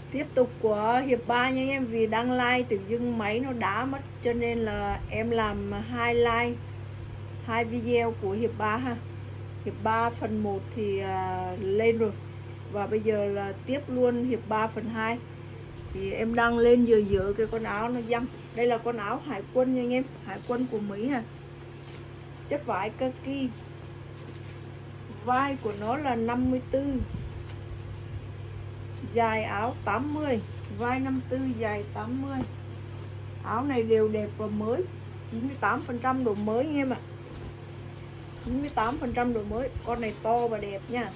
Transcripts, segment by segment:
Tiếp tục của hiệp 3 nha em, vì đăng like tự dưng máy nó đá mất cho nên là em làm 2 like 2 video của hiệp 3 ha. Hiệp 3 phần 1 thì lên rồi. Và bây giờ là tiếp luôn hiệp 3 phần 2. Thì em đăng lên giữa cái con áo nó văng. Đây là con áo hải quân nha anh em, hải quân của Mỹ ha. Chất vải kaki. Vai của nó là 54. Dài áo 80, vai 54, dài 80. Áo này đều đẹp và mới, 98% độ mới anh em ạ. 98% độ mới. Con này to và đẹp nha.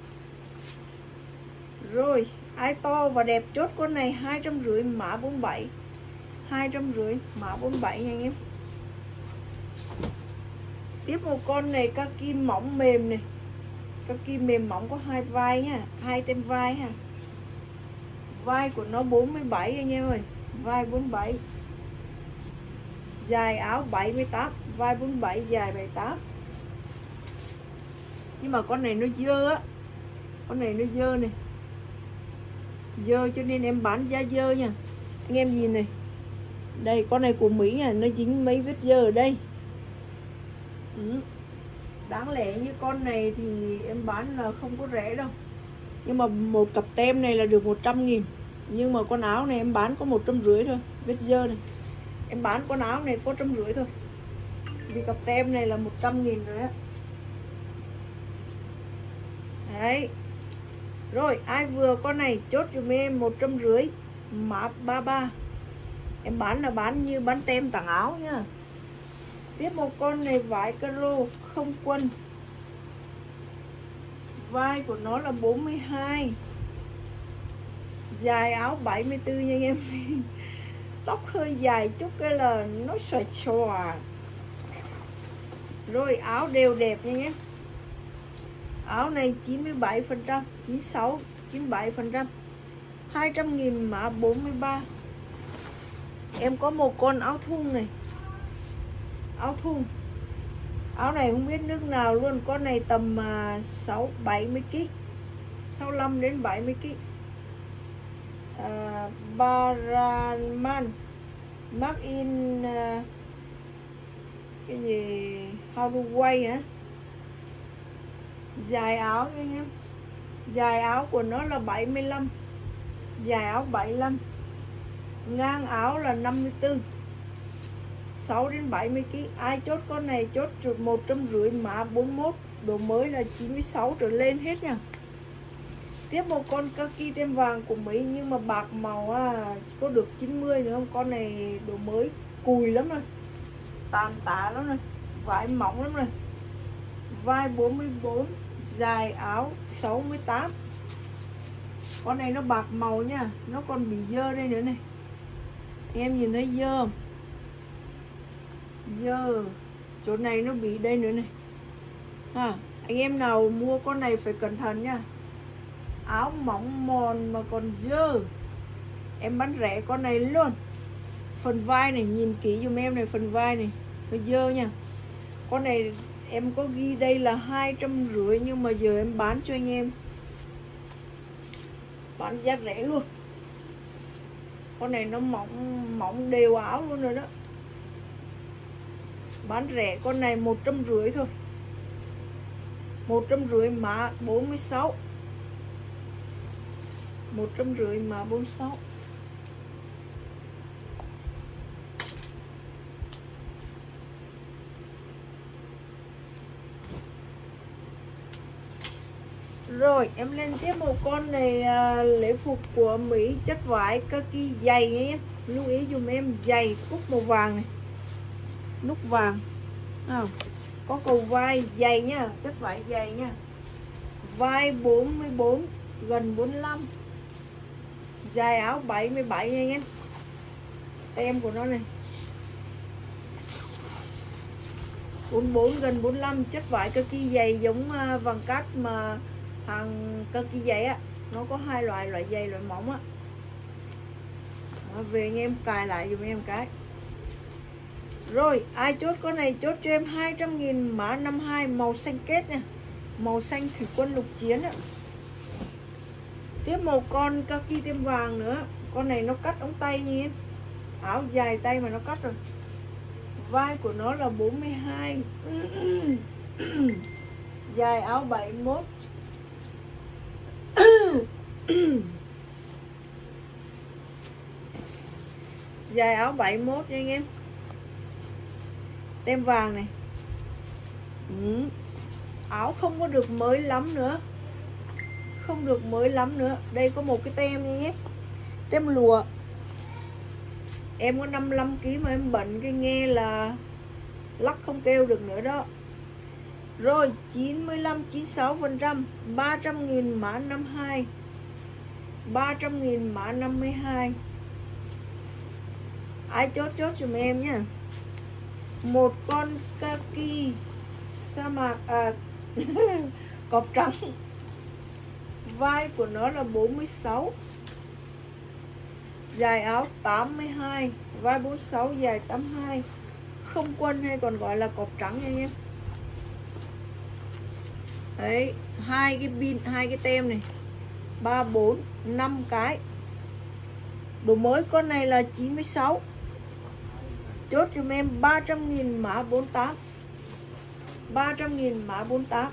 Rồi, ai to và đẹp chốt con này 250 mã 47. 250 mã 47 nha anh em. Tiếp một con này kaki mỏng mềm này. Kaki mềm mỏng có 2 vai nha, 2 tem vai ha. Vai của nó 47 anh em ơi, vai 47. Dài áo 78, vai 47, dài 78. Nhưng mà con này nó dơ á. Con này nó dơ này. Dơ cho nên em bán giá dơ nha. Anh em nhìn này. Đây, con này của Mỹ à, nó dính mấy vết dơ ở đây. Đáng lẽ như con này thì em bán là không có rẻ đâu. Nhưng mà một cặp tem này là được 100.000. Nhưng mà con áo này em bán có 150 thôi. Vết dơ này. Em bán con áo này có 150 thôi. Vì cặp tem này là 100.000 rồi á. Đấy. Rồi ai vừa con này chốt cho em 150 mã 33. Em bán là bán như bán tem tặng áo nhá. Tiếp một con này vải caro không quân. Vai của nó là 42. Dài áo 74 nha anh em. Tóc hơi dài chút cái là nó xòa xòa. Rồi áo đều đẹp nha nhé. Áo này 97%, 96, 97%. 200.000 mã 43. Em có một con áo thun này. Áo thun. Áo này không biết nước nào luôn. Con này tầm 70kg, 65 đến 70kg. Baraman Mark in cái gì Hawaii hả? Dài áo anh em. Dài áo của nó là 75. Dài áo 75. Ngang áo là 54. 6 đến 70kg. Ai chốt con này chốt 150 mã 41. Độ mới là 96 trở lên hết nha. Tiếp một con kaki tem vàng của Mỹ nhưng mà bạc màu có được 90 nữa không? Con này độ mới cùi lắm rồi. Tàn tạ lắm rồi. Vải mỏng lắm rồi. Vai 44, dài áo 68. Con này nó bạc màu nha, nó còn bị dơ đây nữa này. Em nhìn thấy dơ không? Dơ. Chỗ này nó bị đây nữa này. Anh em nào mua con này phải cẩn thận nha. Áo mỏng mòn mà còn dơ. Em bán rẻ con này luôn. Phần vai này, nhìn kỹ dùm em này, phần vai này nó dơ nha. Con này em có ghi đây là 250 nhưng mà giờ em bán cho anh em bán giá rẻ luôn. Con này nó mỏng đều áo luôn rồi đó. Bán rẻ con này 150 thôi. 150 mã 46. 150 mã 46. Rồi em lên tiếp một con này lễ phục của Mỹ, chất vải kaki dày nhé. Lưu ý dùm em, dày cúc màu vàng này, nút vàng. Có cầu vai dày nha, chất vải dày nha. Vai 44, gần 45. Dài áo 77 nha anh em. Tem của nó này 44 gần 45. Chất vải kaki dày giống vàng cát mà hàng kaki dày á. Nó có hai loại, loại dày, loại mỏng á. Về anh em cài lại dùm em cái. Rồi ai chốt con này chốt cho em 200.000 mã 52 màu xanh kết nè. Màu xanh thủy quân lục chiến á. Tiếp một con kaki tem vàng nữa. Con này nó cắt ống tay nha em. Áo dài tay mà nó cắt rồi. Vai của nó là 42. Dài áo 71. Dài áo 71 nha anh em. Tem vàng này. Áo không có được mới lắm nữa. Không được mới lắm nữa. Đây có một cái tem nha nhé. Tem lụa. Em có 55kg mà em bận cái nghe là lắc không kêu được nữa đó. Rồi 95-96%, 300.000 mã 52, 300.000 mã 52. Ai chốt giùm em nhá. Một con kaki sa mạc cọp trắng. Vai của nó là 46. Dài áo 82, vai 46, dài 82. Không quân hay còn gọi là cọp trắng nha anh em. Đấy, hai cái pin, hai cái tem này. 3 4 5 cái. Đồ mới con này là 96. Chốt giùm em 300.000 mã 48. 300.000 mã 48.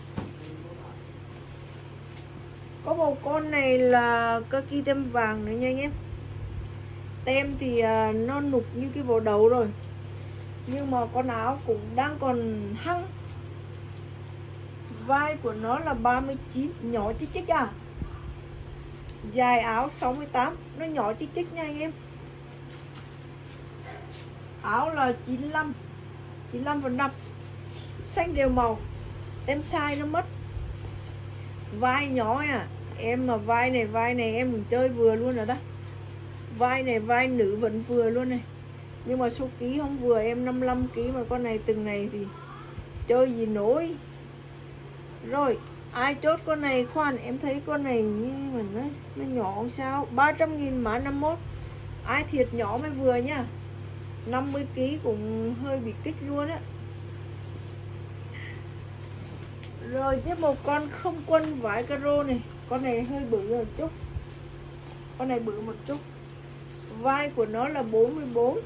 Có một con này là kaki tem vàng nữa nha anh em. Tem thì nó nục như cái bộ đầu rồi, nhưng mà con áo cũng đang còn hăng. Vai của nó là 39, nhỏ chích chích à. Dài áo 68, nó nhỏ chích chích nha anh em. Áo là 95, 95%. Xanh đều màu. Tem size nó mất. Vai nhỏ à. Em mà vai này em cũng chơi vừa luôn rồi đó. Vai này vai nữ vẫn vừa luôn này. Nhưng mà số ký không vừa, em 55kg mà con này từng này thì chơi gì nổi. Rồi, ai chốt con này? Khoan, em thấy con này mà nó nhỏ sao? 300.000 mã 51. Ai thiệt nhỏ mới vừa nha. 50kg cũng hơi bị kích luôn á. Rồi tiếp một con không quân vải caro này. Con này hơi bự một chút. Con này bự một chút. Vai của nó là 44.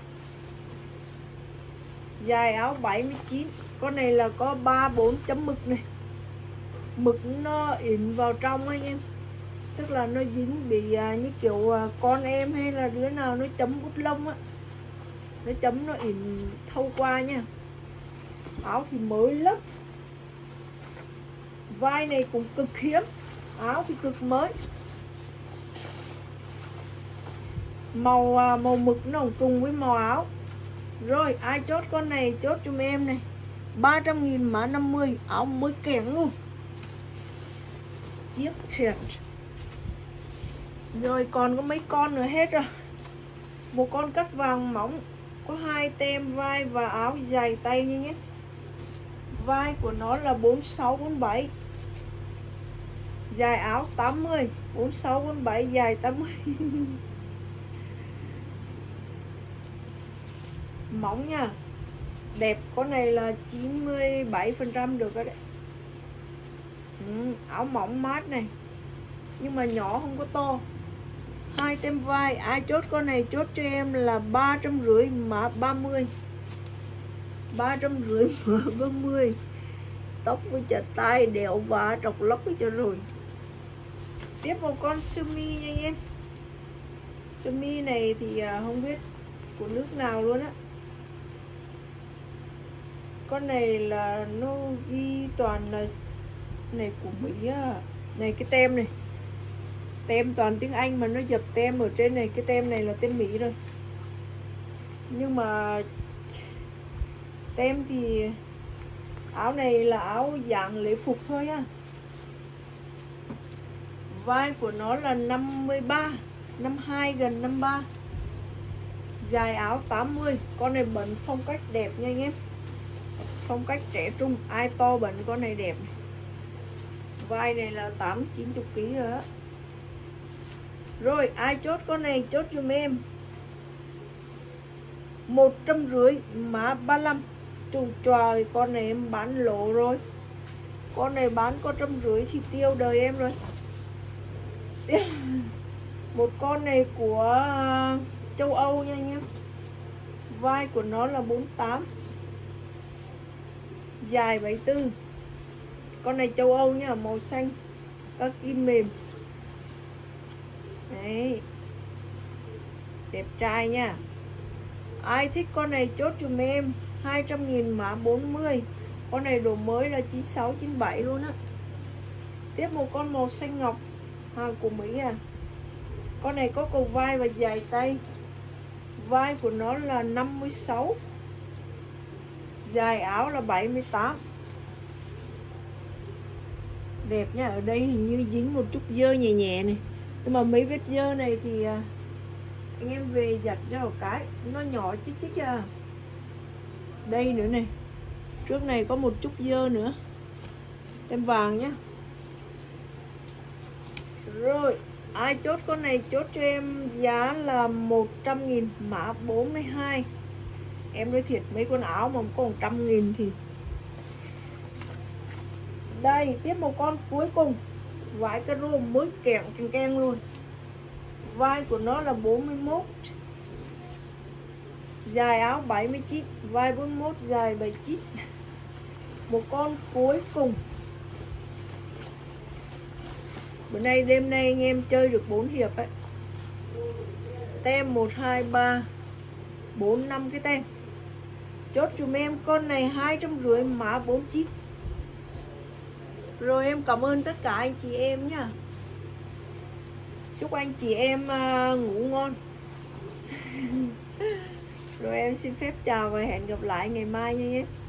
Dài áo 79. Con này là có 3-4 chấm mực này. Mực nó in vào trong anh em. Tức là nó dính bị như kiểu con em hay là đứa nào nó chấm bút lông á. Nó chấm nó in thâu qua nha. Áo thì mới lắm. Vai này cũng cực hiếm. Áo thì cực mới. Màu mực nó trùng với màu áo. Rồi ai chốt con này? Chốt cho em này. 300.000 mã 50. Áo mới kèn luôn. Tiếp thiệt. Rồi còn có mấy con nữa hết rồi. Một con cắt vàng mỏng. Có 2 tem vai và áo dài tay như nhé. Vai của nó là 46, 47. Dài áo 80. 46, 47, dài 80. Mỏng nha. Đẹp. Con này là 97% được rồi đấy. Áo mỏng mát này. Nhưng mà nhỏ không có to. 2 tem vai. Ai chốt con này? Chốt cho em là 350 mã 30. 350 mã 30. Tóc với chà tay đeo và trọc lóc cho rồi. Tiếp một con sơ mi nha anh em. Sơ mi này thì không biết của nước nào luôn á. Con này là nó ghi toàn là này của Mỹ á. Này cái tem này. Tem toàn tiếng Anh mà nó dập tem ở trên này. Cái tem này là tem Mỹ rồi. Nhưng mà tem thì áo này là áo dạng lễ phục thôi á. Vai của nó là 53, 52 gần 53. Dài áo 80. Con này bận phong cách đẹp nha anh em. Phong cách trẻ trung. Ai to bận con này đẹp này. Vai này là 8-90kg rồi á. Rồi ai chốt con này? Chốt giùm em 150 mã 35. Trời, con này em bán lỗ rồi. Con này bán có 150 thì tiêu đời em rồi. Một con này của châu Âu nha anh em. Vai của nó là 48, dài 74. Con này châu Âu nha, màu xanh, các kim mềm. Đấy, đẹp trai nha. Ai thích con này chốt dùm em 200.000 mã 40. Con này độ mới là 96, 97 luôn á. Tiếp một con màu xanh ngọc, hàng của Mỹ à. Con này có cầu vai và dài tay. Vai của nó là 56, dài áo là 78. Đẹp nha. Ở đây hình như dính một chút dơ nhẹ nhẹ này, nhưng mà mấy vết dơ này thì anh em về giặt ra một cái nó nhỏ chích chích à. Đây nữa này, trước này có một chút dơ nữa. Tem vàng nhá. Rồi, ai chốt con này chốt cho em giá là 100.000 mã 42. Em nói thiệt, mấy con áo mà có 100.000 thì. Đây, tiếp một con cuối cùng, vải caro mới kẹo keng keng luôn. Vai của nó là 41, dài áo 79, vai 41, dài 79. Một con cuối cùng. Bữa nay đêm nay anh em chơi được 4 hiệp ấy. Tem 1, 2, 3, 4, 5 cái tem. Chốt dùm em con này 250 mã 49. Rồi em cảm ơn tất cả anh chị em nhá. Chúc anh chị em ngủ ngon. Rồi em xin phép chào và hẹn gặp lại ngày mai nha nhé.